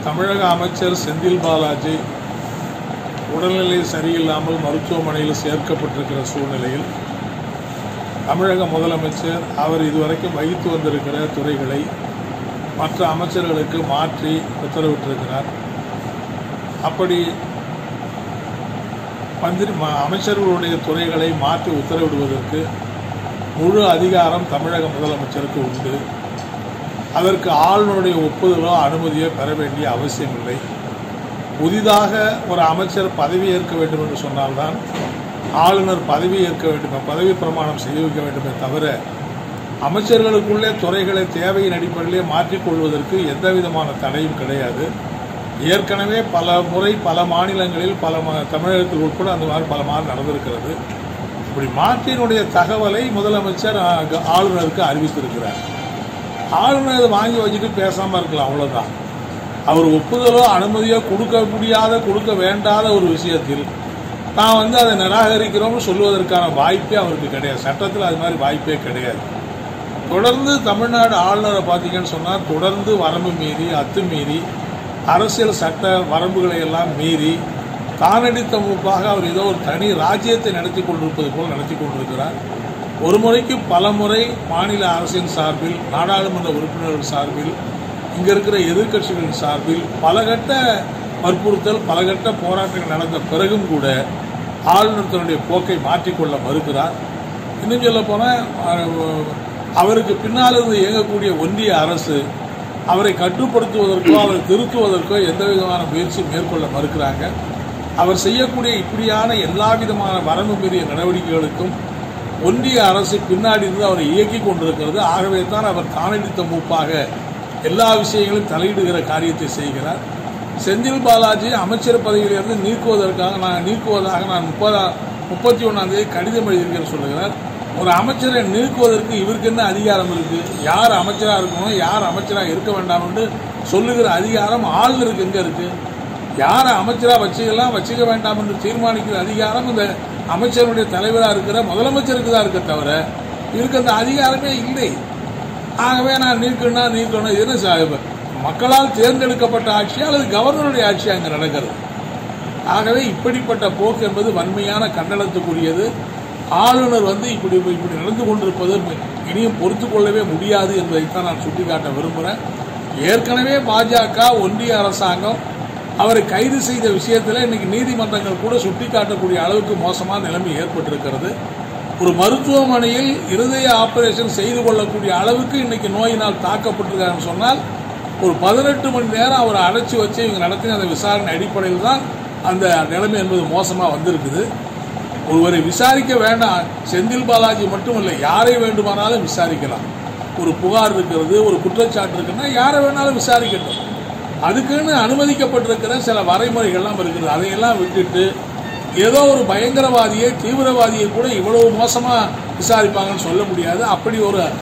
தமிழக அமைச்சர் செந்தில் பாலாஜி உடல்நிலை சரியில்லாமல் மருத்துவமனையில் சேர்க்கப்பட்டிருக்கிற சூழ்நிலையில் தமிழக முதலமைச்சர் அவர் இதுவரைக்கும் வகித்து வந்திருக்கிற துறைகளை மற்ற அமைச்சர்களுக்கு மாற்றி உத்தரவிட்டிருக்கிறார். அப்படி அமைச்சர்களுடைய துறைகளை மாற்றி உத்தரவிடுவதற்கு முழு அதிகாரம் தமிழக முதலமைச்சருக்கு உண்டு. அதற்கு ஆளுநருடைய ஒப்புதலோ அனுமதியோ பெற வேண்டிய அவசியமில்லை. புதிதாக ஒரு அமைச்சர் பதவியேற்க வேண்டும் என்று சொன்னால்தான் ஆளுநர் பதவியேற்க வேண்டும், பதவி பிரமாணம் செய்ய வைக்க வேண்டுமே தவிர அமைச்சர்களுக்குள்ளே துறைகளை தேவையின் அடிப்படையிலே மாற்றிக்கொள்வதற்கு எந்த விதமான தடையும் கிடையாது. ஏற்கனவே பல முறை பல மாநிலங்களில் தமிழகத்தில் உட்பட அந்த மாதிரி பல மாதம் நடந்திருக்கிறது. இப்படி மாற்றினுடைய தகவலை முதலமைச்சர் ஆளுநருக்கு அறிவித்திருக்கிறார். ஆளுநர் அதை வாங்கி வச்சுட்டு பேசாமல் இருக்கலாம், அவ்வளோதான். அவர் ஒப்புதலோ அனுமதியோ கொடுக்க முடியாத கொடுக்க வேண்டாத ஒரு விஷயத்தில் நான் அதை நிராகரிக்கிறோம்னு சொல்வதற்கான வாய்ப்பே அவருக்கு கிடையாது. சட்டத்தில் அது மாதிரி வாய்ப்பே கிடையாது. தொடர்ந்து தமிழ்நாடு ஆளுநரை பார்த்தீங்கன்னு சொன்னால் தொடர்ந்து வரம்பு மீறி அத்துமீறி அரசியல் சட்ட வரம்புகளை எல்லாம் மீறி தானடித்த மூப்பாக அவர் ஏதோ ஒரு தனி ராஜ்யத்தை நடத்தி கொண்டிருப்பது போல் நடத்தி கொண்டிருக்கிறார். ஒரு முறைக்கு பல முறை மாநில அரசின் சார்பில், நாடாளுமன்ற உறுப்பினர்கள் சார்பில், இங்கே இருக்கிற எதிர்க்கட்சிகளின் சார்பில் பலகட்ட வற்புறுத்தல் பலகட்ட போராட்டங்கள் நடந்த பிறகும் கூட ஆளுநர் தன்னுடைய போக்கை மாற்றிக்கொள்ள மறுக்கிறார். இன்னும் சொல்ல போனால் அவருக்கு பின்னால் இருந்து இயங்கக்கூடிய ஒன்றிய அரசு அவரை கட்டுப்படுத்துவதற்கோ அவரை திருத்துவதற்கோ எந்த விதமான முயற்சி மேற்கொள்ள மறுக்கிறாங்க. அவர் செய்யக்கூடிய இப்படியான எல்லா விதமான வரம்பு மீறிய நடவடிக்கைகளுக்கும் ஒன்றிய அரசு பின்னாடி இருந்து அவரை இயக்கி கொண்டிருக்கிறது. ஆகவே தான் அவர் தானடித்த மூப்பாக எல்லா விஷயங்களும் தலையிடுகிற காரியத்தை செய்கிறார். செந்தில் பாலாஜி அமைச்சர் பதவியிலிருந்து நீக்குவதாக நான் 31ஆம் தேதி கடிதம் எழுதியிருக்கேன்னு சொல்லுகிறார். ஒரு அமைச்சரை நீக்குவதற்கு இவருக்கு என்ன அதிகாரம் இருக்கு? யார் அமைச்சராக இருக்கணும், யார் அமைச்சராக இருக்க வேண்டாம் என்று சொல்லுகிற அதிகாரம் ஆளுநருக்கு எங்க இருக்கு? யாரை அமைச்சராக வச்சுக்கலாம் வச்சுக்க வேண்டாம் என்று தீர்மானிக்கிற அதிகாரம் இந்த அமைச்சருடைய தலைவராக இருக்கிற முதலமைச்சருக்கு தான் இருக்க தவிர இவருக்கு அந்த அதிகாரமே இல்லை. ஆகவே நான் நீக்கணும் இது என்ன மக்களால் தேர்ந்தெடுக்கப்பட்ட ஆட்சி அல்லது கவர்னருடைய ஆட்சி அங்கே நடக்கிறது. ஆகவே இப்படிப்பட்ட போக்கு என்பது வன்மையான கண்டனத்துக்குரியது. ஆளுநர் இப்படி நடந்து கொண்டிருப்பது இனியும் பொறுத்து கொள்ளவே முடியாது என்பதைத்தான் நான் சுட்டிக்காட்ட விரும்புகிறேன். ஏற்கனவே பாஜக ஒன்றிய அரசாங்கம் அவரை கைது செய்த விஷயத்தில் இன்னைக்கு நீதிமன்றங்கள் கூட சுட்டிக்காட்டக்கூடிய அளவுக்கு மோசமான நிலைமை ஏற்பட்டிருக்கிறது. ஒரு மருத்துவமனையில் இருதய ஆபரேஷன் செய்து கொள்ளக்கூடிய அளவுக்கு இன்னைக்கு நோயினால் தாக்கப்பட்டிருக்காருன்னு சொன்னால் ஒரு 18 மணி நேரம் அவரை அடைச்சி வச்சு இவங்க நடத்தின அந்த விசாரணை அடிப்படையில் தான் அந்த நிலைமை என்பது மோசமாக வந்திருக்குது. ஒருவரை விசாரிக்க வேண்டாம், செந்தில் பாலாஜி மட்டுமல்ல, யாரை வேண்டுமானாலும் விசாரிக்கலாம். ஒரு புகார் இருக்கிறது, ஒரு குற்றச்சாட்டு இருக்குன்னா யாரை வேணாலும் விசாரிக்கட்டும். அதுக்குன்னு அனுமதிக்கப்பட்டிருக்கிற சில வரைமுறைகள்லாம் இருக்குது. அதையெல்லாம் விட்டுட்டு ஏதோ ஒரு பயங்கரவாதியை தீவிரவாதியை கூட இவ்வளவு மோசமாக விசாரிப்பாங்கன்னு சொல்ல முடியாது. அப்படி ஒரு